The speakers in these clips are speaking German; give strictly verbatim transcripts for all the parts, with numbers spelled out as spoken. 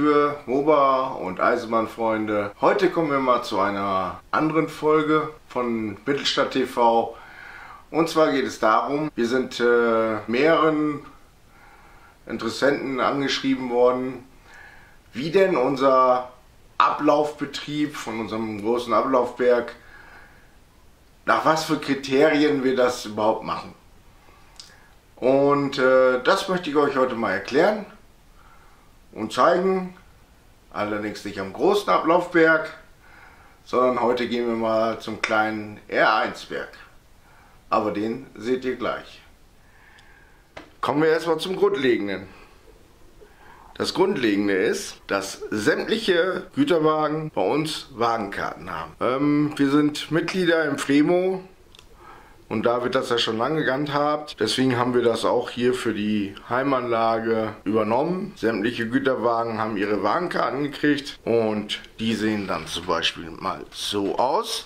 liebe Ober- und Eisenbahnfreunde, heute kommen wir mal zu einer anderen Folge von Mittelstadt T V. Und zwar geht es darum, wir sind äh, mehreren Interessenten angeschrieben worden, wie denn unser Ablaufbetrieb von unserem großen Ablaufwerk, nach was für Kriterien wir das überhaupt machen. Und äh, das möchte ich euch heute mal erklären und zeigen, allerdings nicht am großen Ablaufwerk, sondern heute gehen wir mal zum kleinen R eins Werk. Aber den seht ihr gleich. Kommen wir erstmal zum Grundlegenden. Das Grundlegende ist, dass sämtliche Güterwagen bei uns Wagenkarten haben. Ähm, wir sind Mitglieder im Fremo. Und da wird das ja schon lange gehandhabt, deswegen haben wir das auch hier für die Heimanlage übernommen. Sämtliche Güterwagen haben ihre Wagenkarten gekriegt und die sehen dann zum Beispiel mal so aus.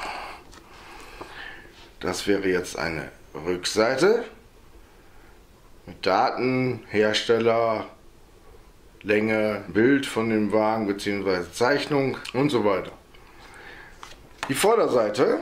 Das wäre jetzt eine Rückseite mit Daten, Hersteller, Länge, Bild von dem Wagen bzw. Zeichnung und so weiter. Die Vorderseite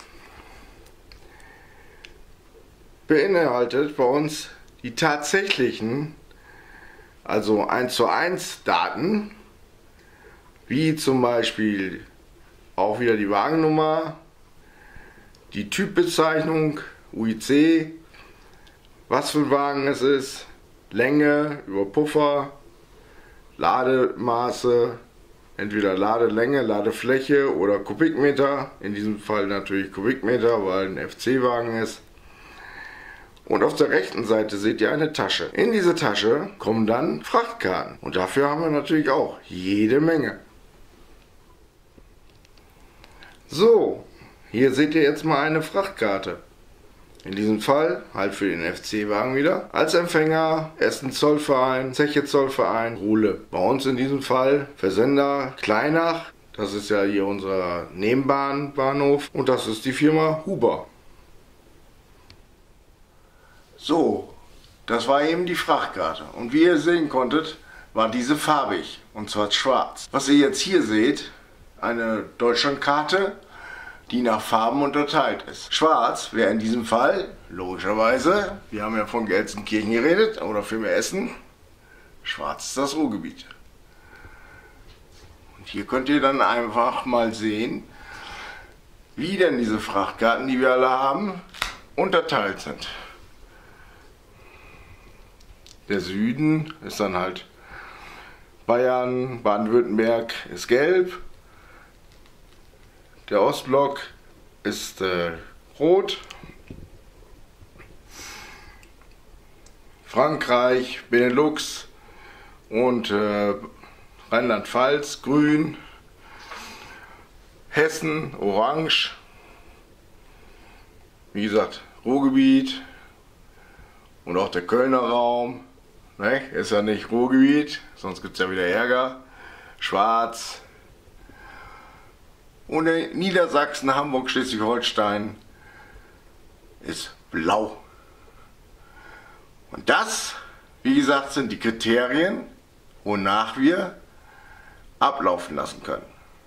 beinhaltet bei uns die tatsächlichen, also eins zu eins Daten, wie zum Beispiel auch wieder die Wagennummer, die Typbezeichnung, U I C, was für ein Wagen es ist, Länge über Puffer, Lademaße, entweder Ladelänge, Ladefläche oder Kubikmeter, in diesem Fall natürlich Kubikmeter, weil ein F C-Wagen ist. Und auf der rechten Seite seht ihr eine Tasche. In diese Tasche kommen dann Frachtkarten. Und dafür haben wir natürlich auch jede Menge. So, hier seht ihr jetzt mal eine Frachtkarte. In diesem Fall halt für den F C-Wagen wieder. Als Empfänger Essen Zollverein, Zeche Zollverein, Ruhle. Bei uns in diesem Fall Versender Kleinach. Das ist ja hier unser Nebenbahnbahnhof. Und das ist die Firma Huber. So, das war eben die Frachtkarte und wie ihr sehen konntet, war diese farbig und zwar schwarz. Was ihr jetzt hier seht, eine Deutschlandkarte, die nach Farben unterteilt ist. Schwarz wäre in diesem Fall, logischerweise, wir haben ja von Gelsenkirchen geredet oder vielmehr Essen, schwarz ist das Ruhrgebiet. Und hier könnt ihr dann einfach mal sehen, wie denn diese Frachtkarten, die wir alle haben, unterteilt sind. Der Süden ist dann halt Bayern, Baden-Württemberg ist gelb. Der Ostblock ist äh, rot. Frankreich, Benelux und äh, Rheinland-Pfalz grün. Hessen orange. Wie gesagt, Ruhrgebiet und auch der Kölner Raum. Ne? Ist ja nicht Ruhrgebiet, sonst gibt es ja wieder Ärger. Schwarz. Und in Niedersachsen, Hamburg, Schleswig-Holstein ist blau. Und das, wie gesagt, sind die Kriterien, wonach wir ablaufen lassen können.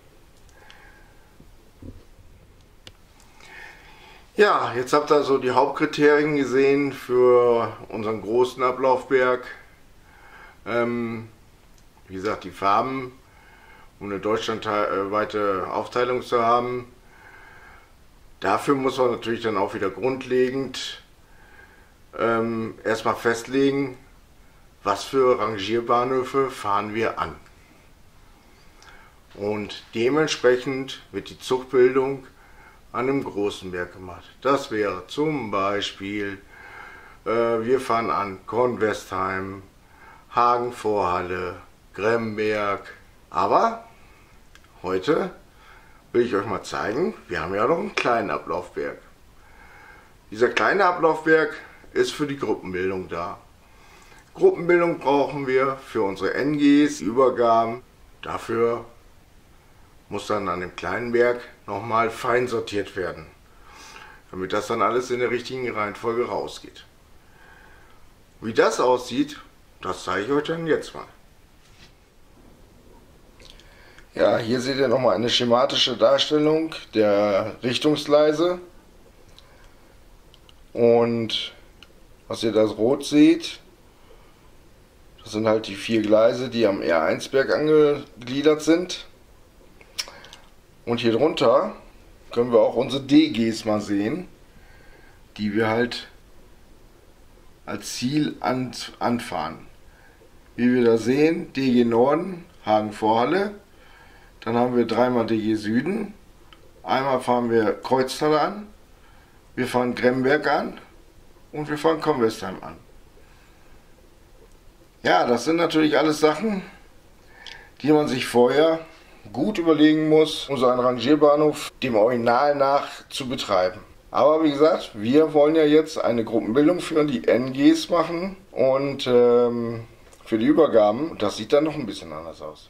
Ja, jetzt habt ihr so die Hauptkriterien gesehen für unseren großen Ablaufwerk. Ähm, wie gesagt, die Farben, um eine deutschlandweite Aufteilung zu haben. Dafür muss man natürlich dann auch wieder grundlegend ähm, erstmal festlegen, was für Rangierbahnhöfe fahren wir an. Und dementsprechend wird die Zugbildung an einem großen Werk gemacht. Das wäre zum Beispiel, äh, wir fahren an Kornwestheim, Hagen-Vorhalle, Gremberg. Aber heute will ich euch mal zeigen, wir haben ja noch einen kleinen Ablaufwerk. Dieser kleine Ablaufwerk ist für die Gruppenbildung da. Gruppenbildung brauchen wir für unsere N Gs, Übergaben. Dafür muss dann an dem kleinen Werk nochmal fein sortiert werden, damit das dann alles in der richtigen Reihenfolge rausgeht. Wie das aussieht, das zeige ich euch dann jetzt mal. Ja, hier seht ihr nochmal eine schematische Darstellung der Richtungsgleise. Und was ihr da rot seht, das sind halt die vier Gleise, die am R eins Berg angegliedert sind. Und hier drunter können wir auch unsere D Gs mal sehen, die wir halt als Ziel an, anfahren. Wie wir da sehen, D G Norden, Hagen-Vorhalle. Dann haben wir dreimal D G Süden. Einmal fahren wir Kreuztal an. Wir fahren Gremberg an. Und wir fahren Convestheim an. Ja, das sind natürlich alles Sachen, die man sich vorher gut überlegen muss, um so einen Rangierbahnhof dem Original nach zu betreiben. Aber wie gesagt, wir wollen ja jetzt eine Gruppenbildung für die N Gs machen und ähm, für die Übergaben. Das sieht dann noch ein bisschen anders aus.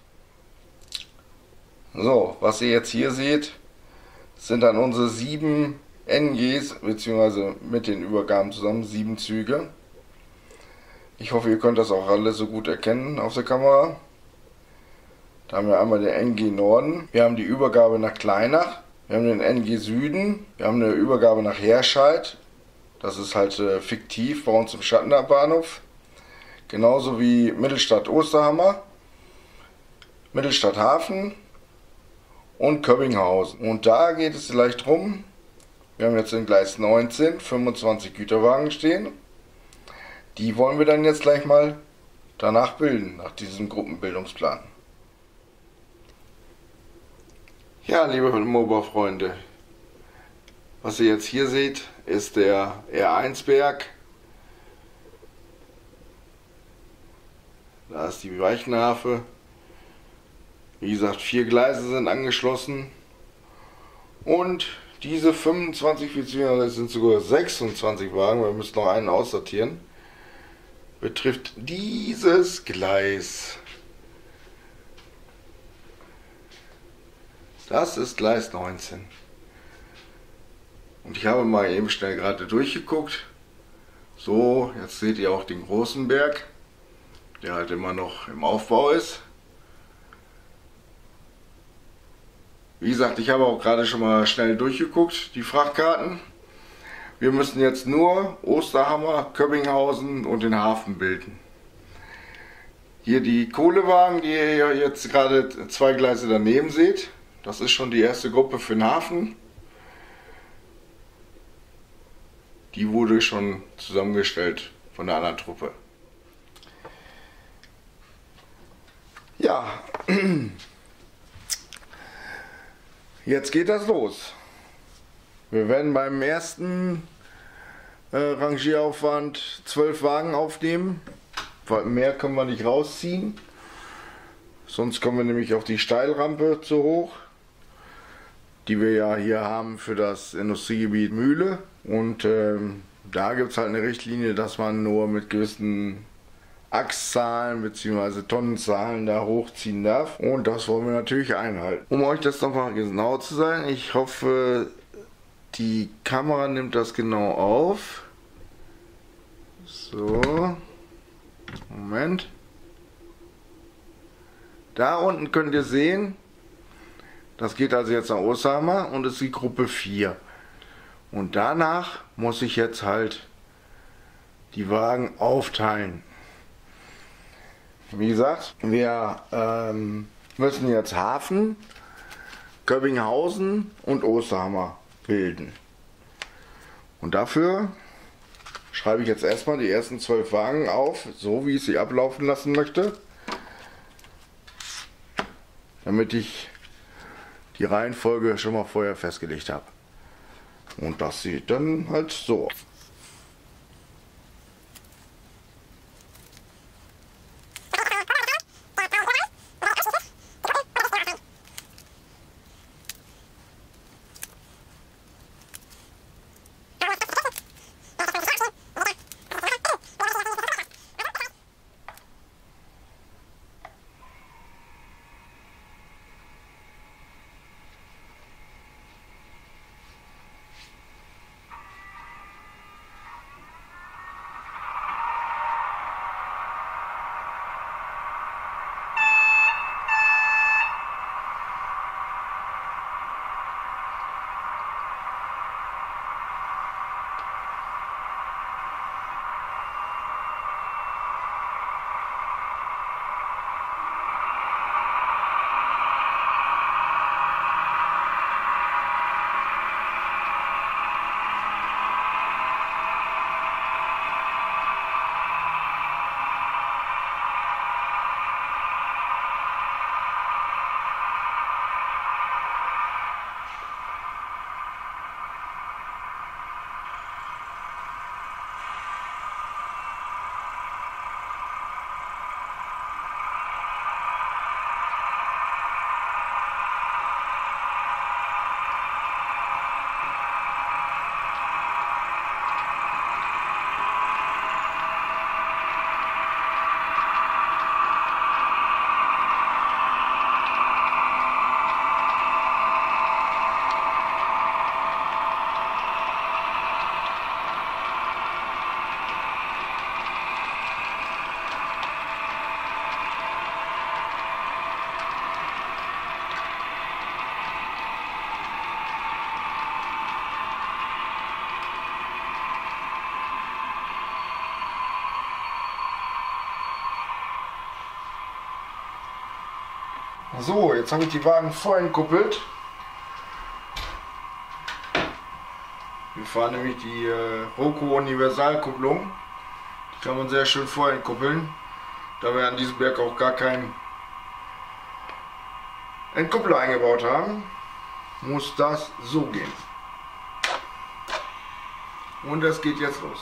So, was ihr jetzt hier seht, sind dann unsere sieben N Gs, beziehungsweise mit den Übergaben zusammen sieben Züge. Ich hoffe, ihr könnt das auch alle so gut erkennen auf der Kamera. Da haben wir einmal den N G Norden, wir haben die Übergabe nach Kleinach, wir haben den N G Süden, wir haben eine Übergabe nach Herscheid, das ist halt äh, fiktiv bei uns im Schattenbahnhof. Genauso wie Mittelstadt Osterhammer, Mittelstadt Hafen und Köbbinghausen. Und da geht es gleich drum, wir haben jetzt in Gleis neunzehn fünfundzwanzig Güterwagen stehen. Die wollen wir dann jetzt gleich mal danach bilden, nach diesem Gruppenbildungsplan. Ja, liebe Moba-Freunde, was ihr jetzt hier seht, ist der R eins Berg. Da ist die Weichenharfe. Wie gesagt, vier Gleise sind angeschlossen. Und diese fünfundzwanzig, beziehungsweise sind sogar sechsundzwanzig Wagen, wir müssen noch einen aussortieren, betrifft dieses Gleis. Das ist Gleis neunzehn. Und ich habe mal eben schnell gerade durchgeguckt. So, jetzt seht ihr auch den großen Berg, der halt immer noch im Aufbau ist. Wie gesagt, ich habe auch gerade schon mal schnell durchgeguckt, die Frachtkarten. Wir müssen jetzt nur Osterhammer, Köbbinghausen und den Hafen bilden. Hier die Kohlewagen, die ihr jetzt gerade zwei Gleise daneben seht. Das ist schon die erste Gruppe für den Hafen. Die wurde schon zusammengestellt von der anderen Truppe. Ja, jetzt geht das los. Wir werden beim ersten äh, Rangieraufwand zwölf Wagen aufnehmen, weil mehr können wir nicht rausziehen. Sonst kommen wir nämlich auf die Steilrampe zu hoch, die wir ja hier haben für das Industriegebiet Mühle. Und ähm, da gibt es halt eine Richtlinie, dass man nur mit gewissen Achszahlen bzw. Tonnenzahlen da hochziehen darf. Und das wollen wir natürlich einhalten. Um euch das nochmal genau zu sagen, ich hoffe, die Kamera nimmt das genau auf. So, Moment. Da unten könnt ihr sehen, das geht also jetzt nach Osterhammer und ist die Gruppe vier. Und danach muss ich jetzt halt die Wagen aufteilen. Wie gesagt, wir ähm, müssen jetzt Hafen, Köbbinghausen und Osterhammer bilden. Und dafür schreibe ich jetzt erstmal die ersten zwölf Wagen auf, so wie ich sie ablaufen lassen möchte, damit ich die Reihenfolge schon mal vorher festgelegt habe. Und das sieht dann halt so aus. So, jetzt habe ich die Wagen vorentkuppelt. Wir fahren nämlich die äh, Roco Universalkupplung. Die kann man sehr schön vorentkuppeln. Da wir an diesem Berg auch gar keinen Entkuppler eingebaut haben, muss das so gehen. Und das geht jetzt los.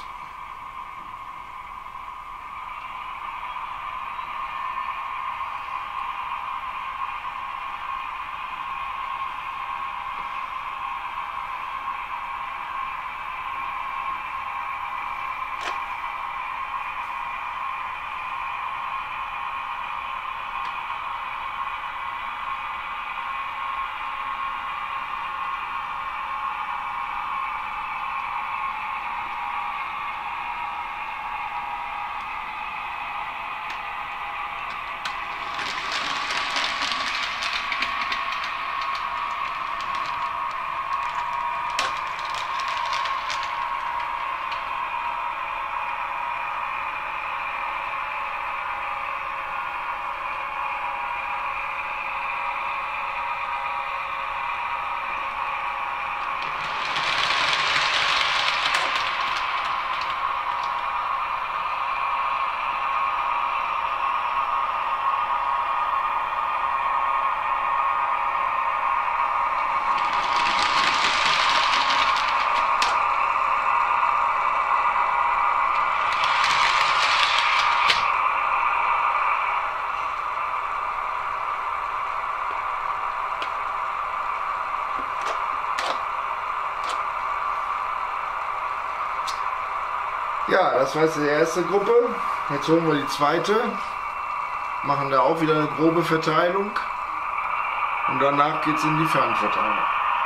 Ja, das war jetzt die erste Gruppe. Jetzt holen wir die zweite. Machen da auch wieder eine grobe Verteilung. Und danach geht es in die Fernverteilung.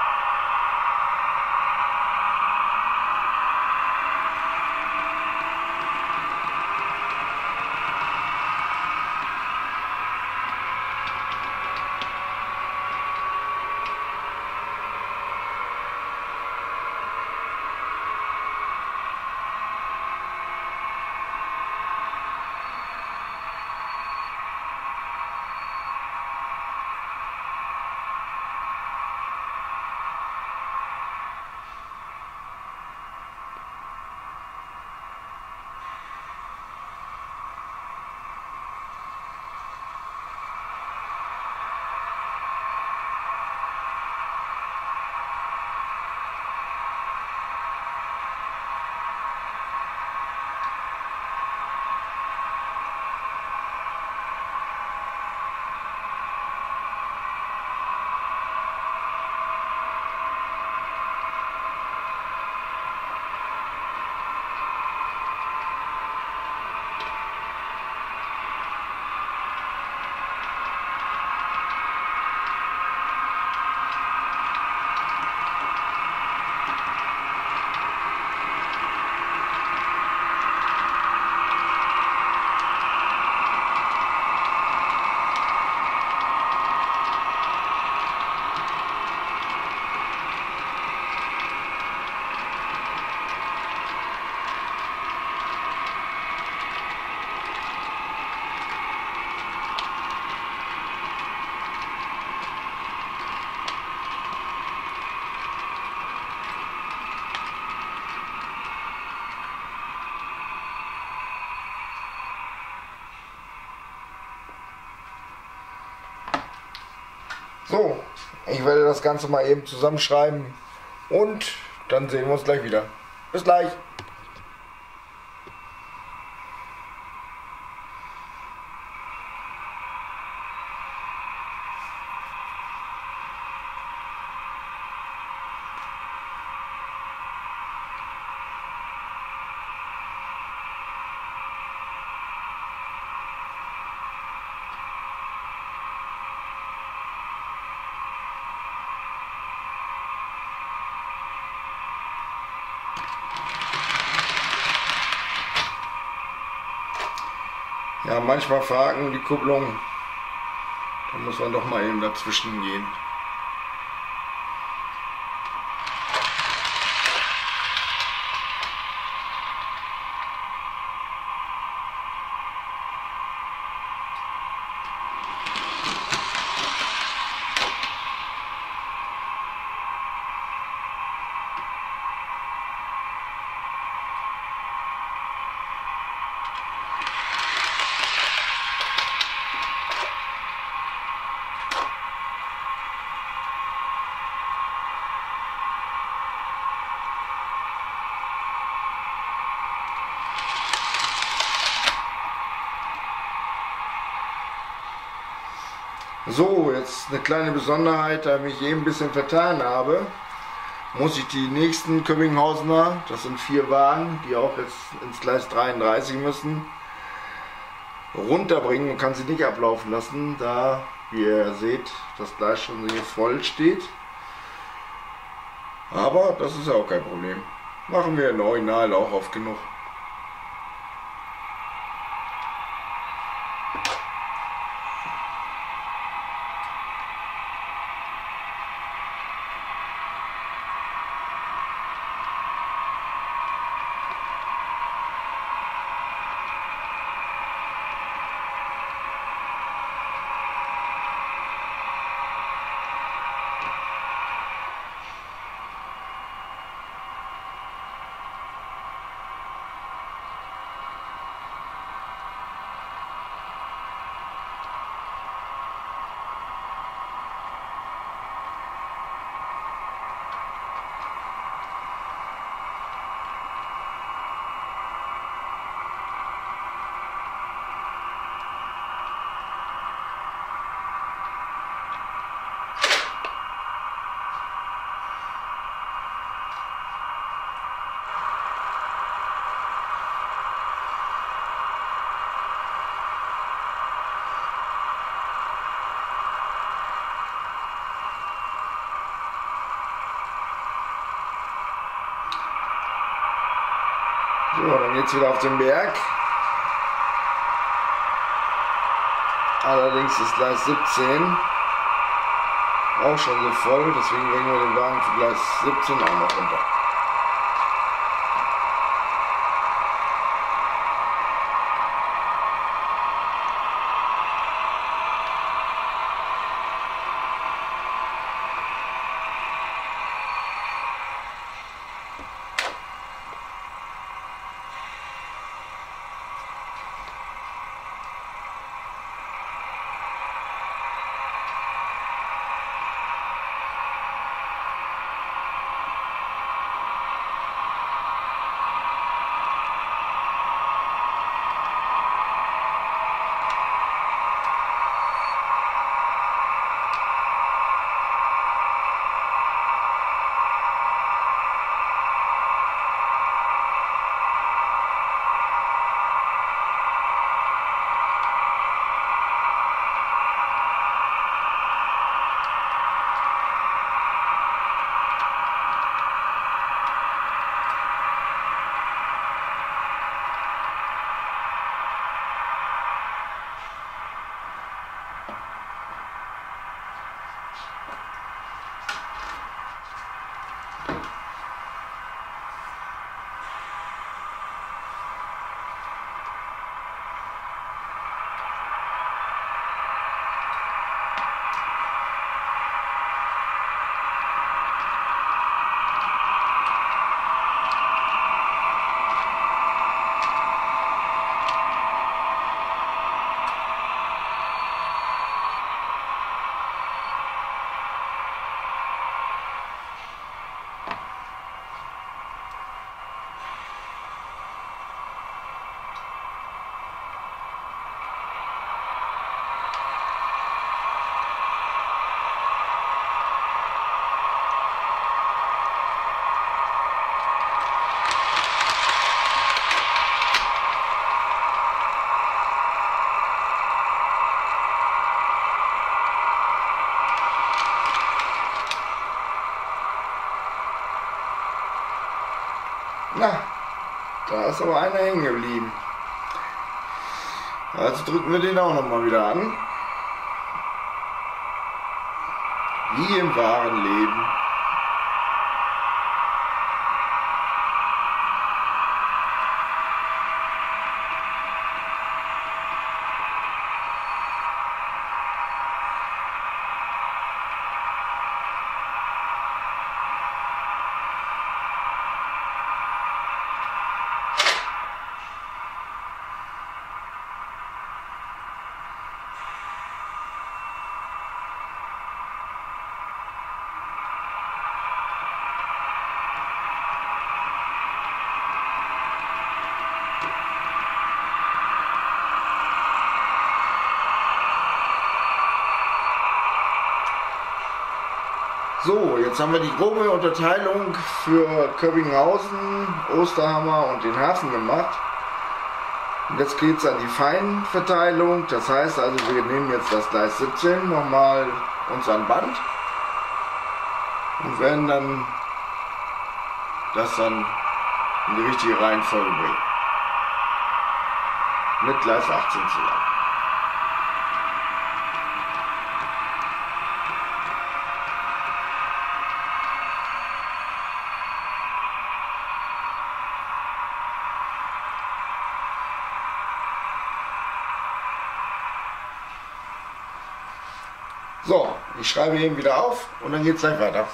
So, ich werde das Ganze mal eben zusammenschreiben und dann sehen wir uns gleich wieder. Bis gleich. Ja, manchmal verhaken die Kupplung, da muss man doch mal eben dazwischen gehen. So, jetzt eine kleine Besonderheit, da ich mich eben ein bisschen vertan habe, muss ich die nächsten Köbinghausener, das sind vier Wagen, die auch jetzt ins Gleis dreiunddreißig müssen, runterbringen und kann sie nicht ablaufen lassen, da, wie ihr seht, das Gleis schon hier voll steht. Aber das ist ja auch kein Problem. Machen wir in Original auch oft genug. So, dann geht's wieder auf den Berg. Allerdings ist Gleis siebzehn auch schon so voll, deswegen bringen wir den Wagen für Gleis siebzehn auch noch runter. Na, da ist aber einer hängen geblieben. Also drücken wir den auch nochmal wieder an. Wie im wahren Leben. Jetzt haben wir die grobe Unterteilung für Köbbinghausen, Osterhammer und den Hafen gemacht. Und jetzt geht es an die Feinverteilung. Das heißt also, wir nehmen jetzt das Gleis siebzehn nochmal uns an Band und werden dann das dann in die richtige Reihenfolge bringen. Mit Gleis achtzehn zusammen. So, ich schreibe eben wieder auf und dann geht es gleich weiter.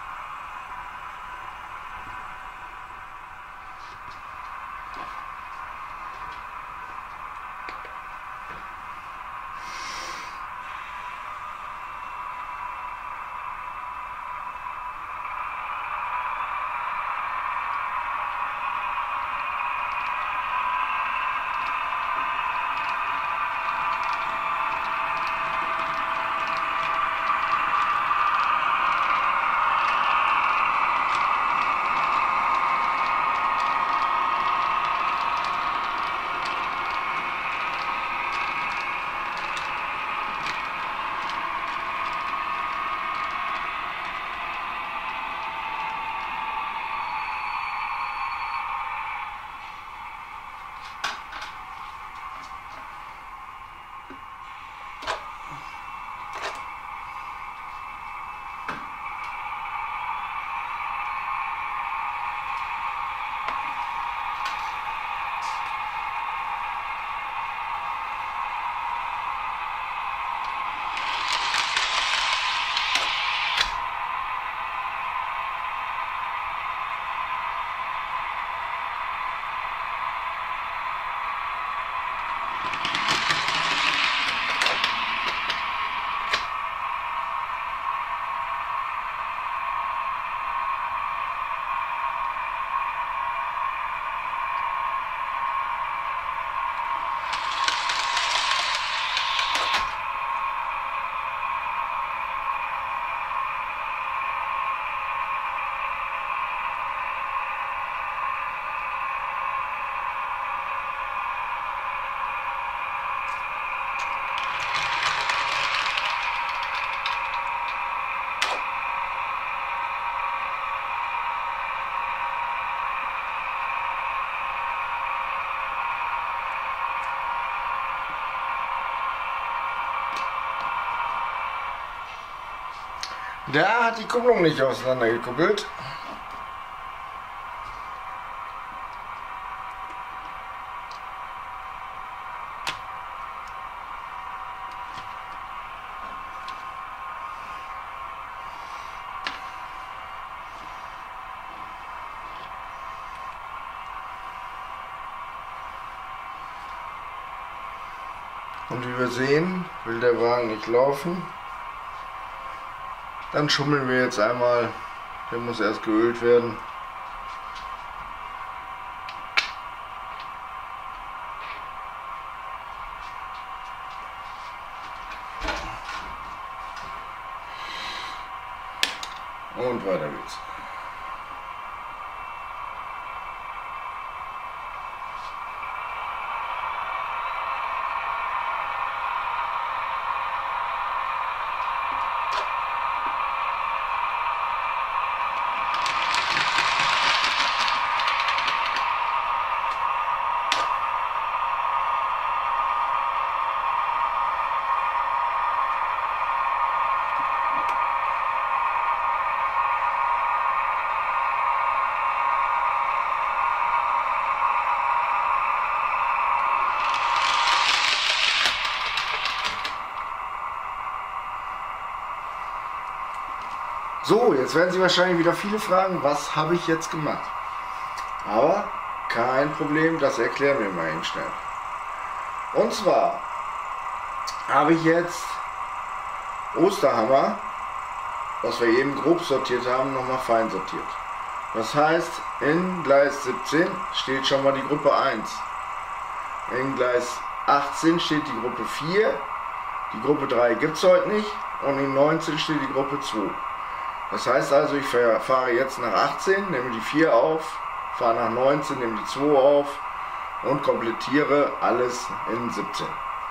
Da hat die Kupplung nicht auseinandergekuppelt. Und wie wir sehen, will der Wagen nicht laufen. Dann schummeln wir jetzt einmal, der muss erst geölt werden. Und weiter geht's. So, jetzt werden Sie wahrscheinlich wieder viele fragen, was habe ich jetzt gemacht? Aber kein Problem, das erklären wir mal eben schnell. Und zwar habe ich jetzt Osterhammer, was wir eben grob sortiert haben, nochmal fein sortiert. Das heißt, in Gleis siebzehn steht schon mal die Gruppe eins. In Gleis achtzehn steht die Gruppe vier. Die Gruppe drei gibt es heute nicht. Und in neunzehn steht die Gruppe zwei. Das heißt also, ich fahre jetzt nach achtzehn, nehme die vier auf, fahre nach neunzehn, nehme die zwei auf und komplettiere alles in siebzehn.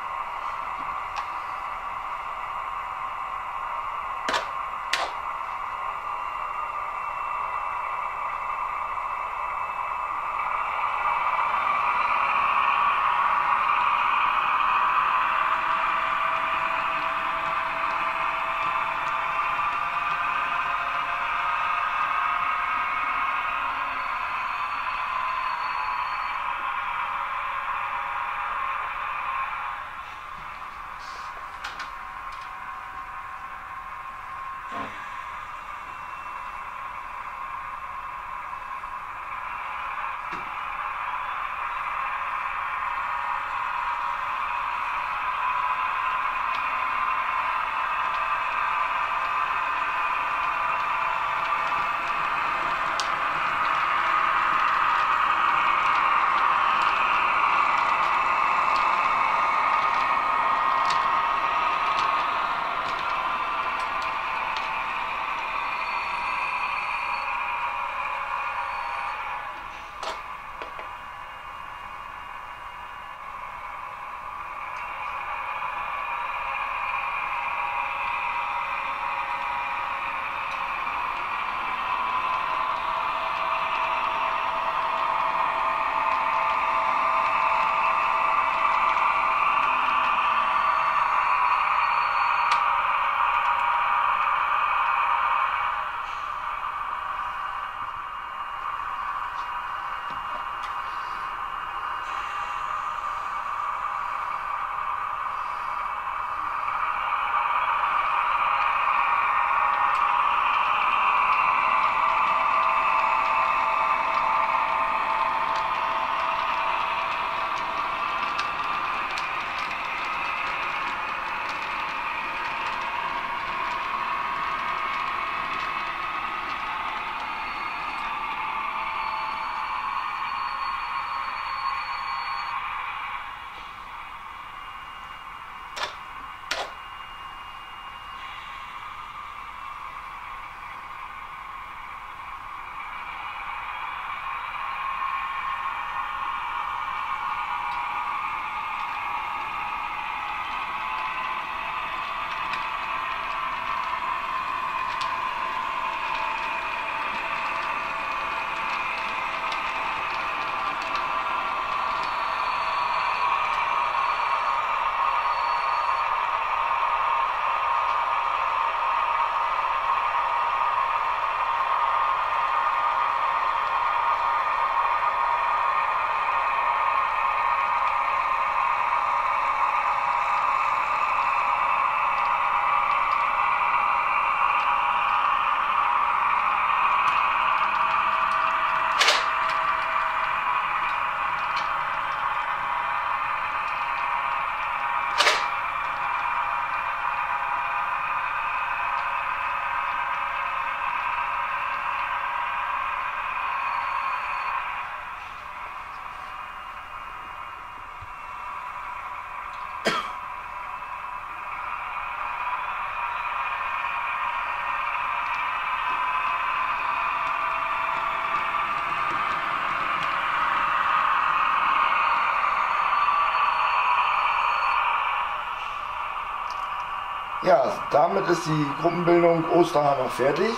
Ja, damit ist die Gruppenbildung Osterhammer fertig.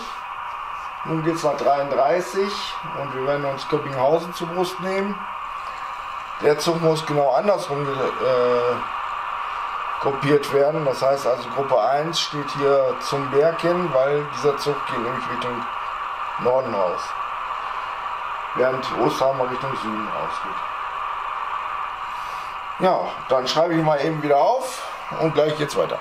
Nun geht es nach dreiunddreißig und wir werden uns Köppinghausen zur Brust nehmen. Der Zug muss genau andersrum äh, gruppiert werden. Das heißt also Gruppe eins steht hier zum Berg hin, weil dieser Zug geht nämlich Richtung Norden aus. Während Osterhammer Richtung Süden ausgeht. Ja, dann schreibe ich mal eben wieder auf und gleich geht's weiter.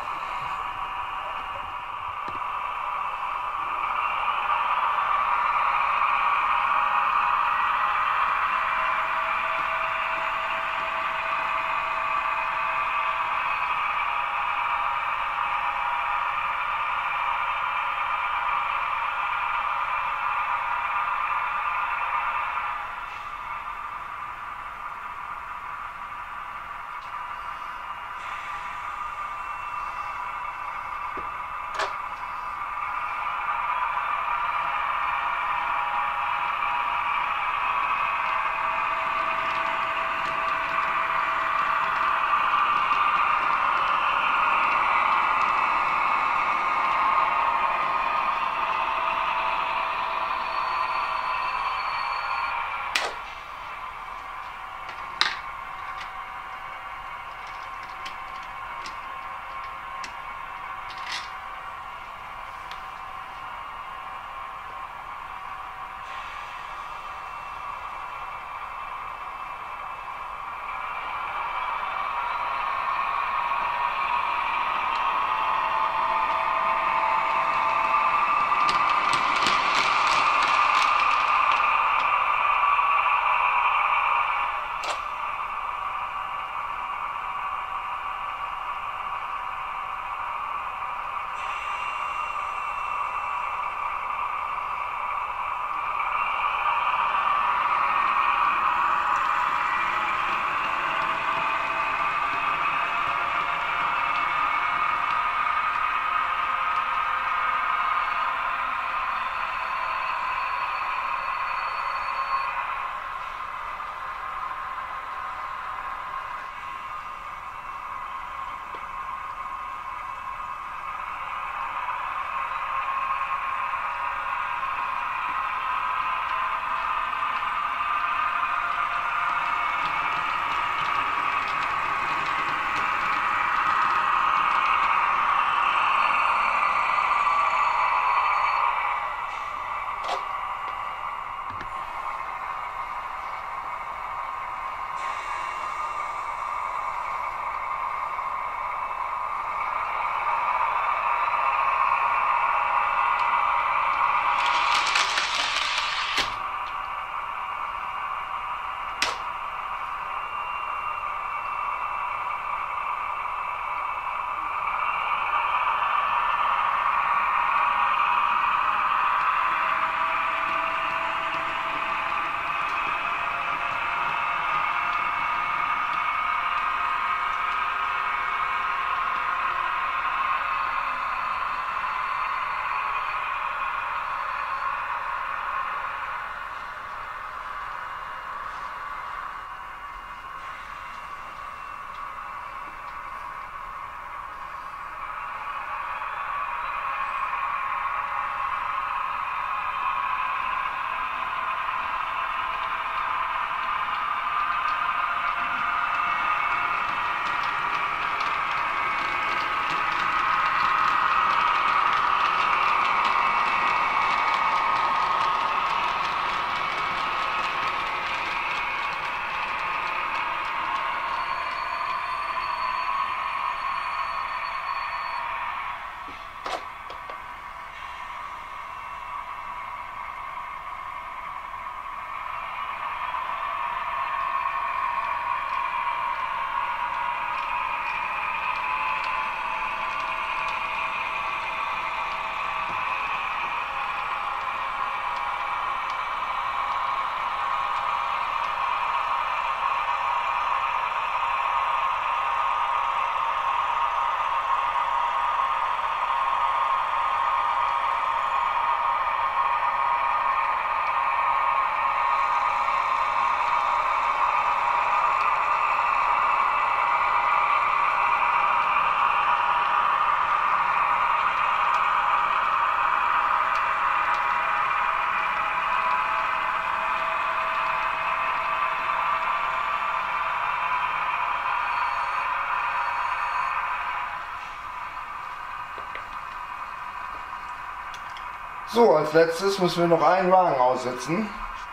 So, als letztes müssen wir noch einen Wagen aussetzen.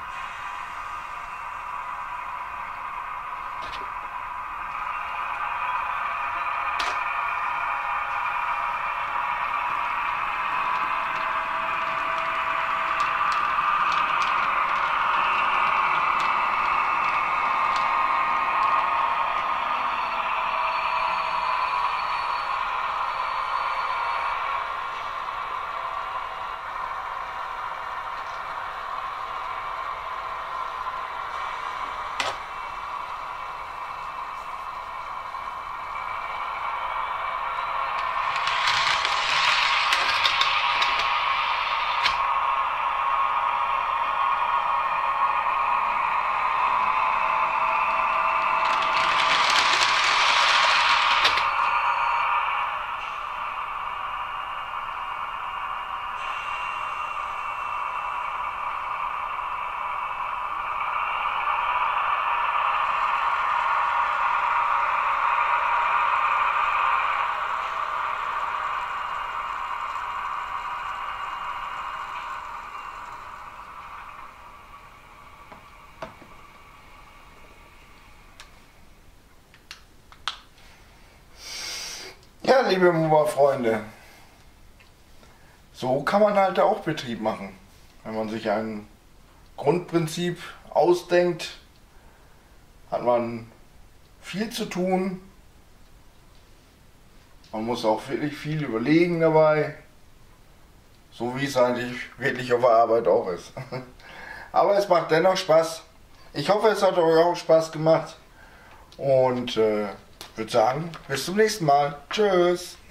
Ja, liebe Mover-Freunde, so kann man halt auch Betrieb machen. Wenn man sich ein Grundprinzip ausdenkt, hat man viel zu tun. Man muss auch wirklich viel überlegen dabei, so wie es eigentlich wirklich auf der Arbeit auch ist. Aber es macht dennoch Spaß. Ich hoffe, es hat euch auch Spaß gemacht und äh, würde sagen, bis zum nächsten Mal. Tschüss.